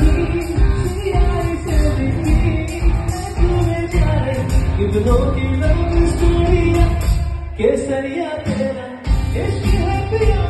कितनों की लव स्टोरिया केसरिया तेरा इश्क है पिया